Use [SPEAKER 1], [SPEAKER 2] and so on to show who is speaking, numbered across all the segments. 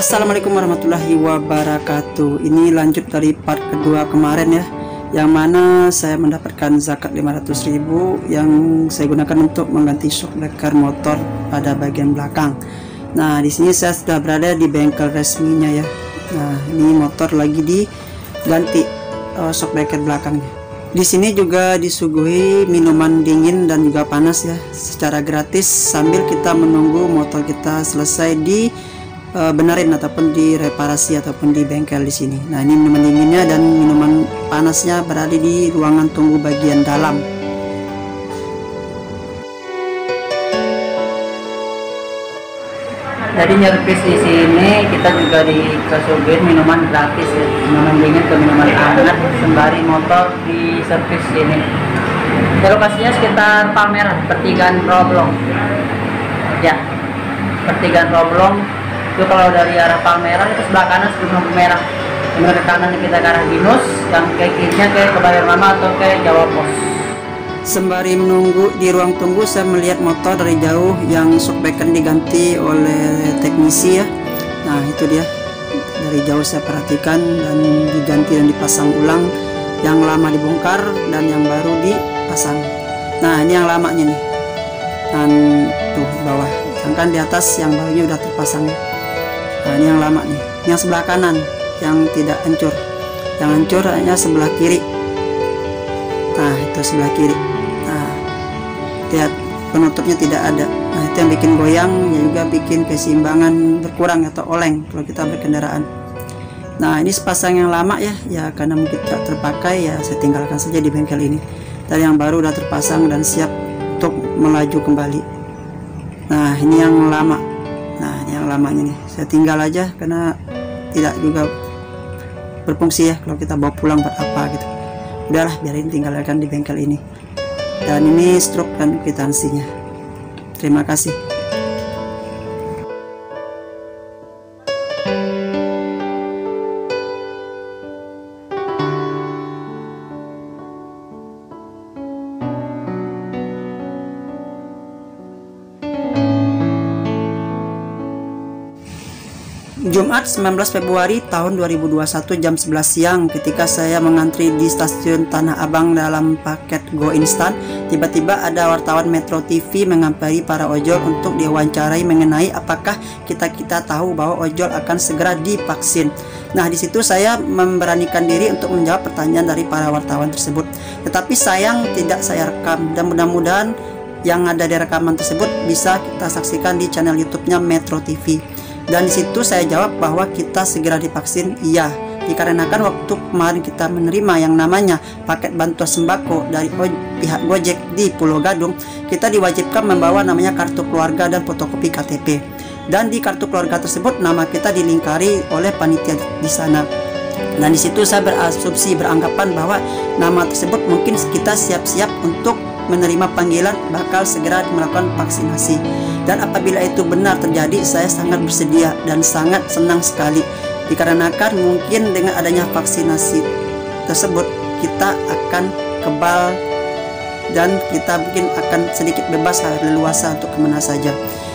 [SPEAKER 1] Assalamualaikum warahmatullahi wabarakatuh. Ini lanjut dari part kedua kemarin ya, yang mana saya mendapatkan zakat 500.000 yang saya gunakan untuk mengganti shock breaker motor pada bagian belakang. Nah, di sini saya sudah berada di bengkel resminya ya. Nah, ini motor lagi diganti shock breaker belakangnya. Di sini juga disuguhi minuman dingin dan juga panas ya, secara gratis sambil kita menunggu motor kita selesai benerin ataupun direparasi ataupun di bengkel di sini. Nah, ini minuman dinginnya dan minuman panasnya berada di ruangan tunggu bagian dalam. Jadi nyervis di sini kita juga dikasih minuman gratis ya, minuman dingin ke minuman hangat sembari motor di servis sini. Lokasinya sekitar Palmerah, pertigaan Roblong. Ya, pertigaan Roblong. Itu kalau dari arah Palmerah itu sebelah kanan sebelum lampu merah. Yang ke kanan kita ke arah Binus, yang ke kirinya ke Kebayoran Lama atau ke Jawa Pos. Sembari menunggu di ruang tunggu, saya melihat motor dari jauh yang shock breaker diganti oleh teknisi ya. Nah, itu dia. Dari jauh saya perhatikan dan diganti dan dipasang ulang. Yang lama dibongkar dan yang baru dipasang. Nah, ini yang lamanya nih. Dan tuh bawah. Sedangkan di atas yang barunya udah terpasang ya. Nah, ini yang lama nih. Yang sebelah kanan yang tidak hancur. Yang hancur hanya sebelah kiri. Nah, itu sebelah kiri. Nah, lihat penutupnya tidak ada. Nah, itu yang bikin goyang, ya juga bikin keseimbangan berkurang atau oleng kalau kita berkendaraan. Nah, ini sepasang yang lama ya, karena mungkin tidak terpakai ya saya tinggalkan saja di bengkel ini. Dan yang baru udah terpasang dan siap untuk melaju kembali. Nah, ini yang lama. Nah, ini yang lamanya nih. Saya tinggal aja karena tidak juga berfungsi ya kalau kita bawa pulang buat apa gitu. Udahlah, biarin tinggalkan di bengkel ini. Dan ini struk dan kwitansinya. Terima kasih. Jumat 19 Februari tahun 2021 jam 11 siang ketika saya mengantri di stasiun Tanah Abang dalam paket Go Instan, tiba-tiba ada wartawan Metro TV menghampiri para ojol untuk diwawancarai mengenai apakah kita tahu bahwa ojol akan segera divaksin. Nah, di situ saya memberanikan diri untuk menjawab pertanyaan dari para wartawan tersebut. Tetapi sayang tidak saya rekam dan mudah-mudahan yang ada di rekaman tersebut bisa kita saksikan di channel YouTube-nya Metro TV. Dan di situ saya jawab bahwa kita segera divaksin, iya, dikarenakan waktu kemarin kita menerima yang namanya paket bantuan sembako dari pihak Gojek di Pulau Gadung, kita diwajibkan membawa namanya kartu keluarga dan fotokopi KTP. Dan di kartu keluarga tersebut nama kita dilingkari oleh panitia di sana. Dan di situ saya beranggapan bahwa nama tersebut mungkin kita siap-siap untuk menerima panggilan bakal segera melakukan vaksinasi. Dan apabila itu benar terjadi, saya sangat bersedia dan sangat senang sekali, dikarenakan mungkin dengan adanya vaksinasi tersebut kita akan kebal dan kita mungkin akan sedikit bebas leluasa untuk kemana saja.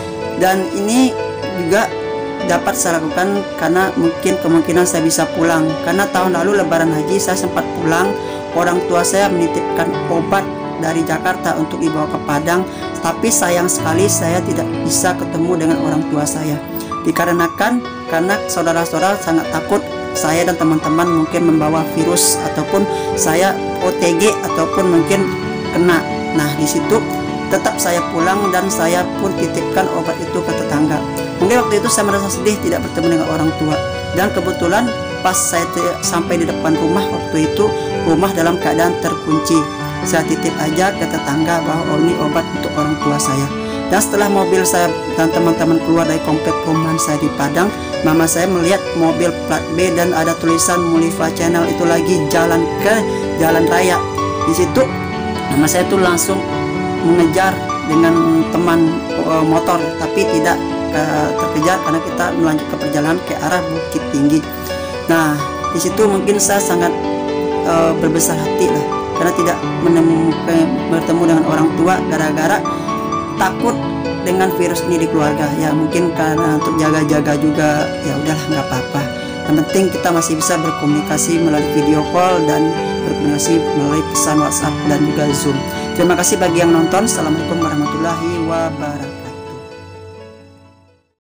[SPEAKER 1] Dan ini juga dapat saya lakukan karena mungkin kemungkinan saya bisa pulang, karena tahun lalu lebaran haji saya sempat pulang. Orang tua saya menitipkan obat dari Jakarta untuk dibawa ke Padang, tapi sayang sekali saya tidak bisa ketemu dengan orang tua saya, dikarenakan karena saudara-saudara sangat takut saya dan teman-teman mungkin membawa virus ataupun saya OTG ataupun mungkin kena. Nah, di situ tetap saya pulang dan saya pun titipkan obat itu ke tetangga. Mungkin waktu itu saya merasa sedih tidak bertemu dengan orang tua, dan kebetulan pas saya sampai di depan rumah, waktu itu rumah dalam keadaan terkunci. Saya titip aja ke tetangga bahwa ini obat untuk orang tua saya. Dan setelah mobil saya dan teman-teman keluar dari komplek perumahan saya di Padang, mama saya melihat mobil plat B dan ada tulisan Mulifa Channel itu lagi jalan ke jalan raya. Di situ mama saya tuh langsung mengejar dengan teman motor, tapi tidak terkejar karena kita melanjut ke perjalanan ke arah Bukit Tinggi. Nah, di situ mungkin saya sangat berbesar hati lah, karena tidak bertemu dengan orang tua gara-gara takut dengan virus ini di keluarga. Ya mungkin karena untuk jaga-jaga juga, ya udahlah nggak apa-apa. Yang penting kita masih bisa berkomunikasi melalui video call dan berkomunikasi melalui pesan WhatsApp dan juga Zoom. Terima kasih bagi yang nonton. Assalamualaikum warahmatullahi wabarakatuh.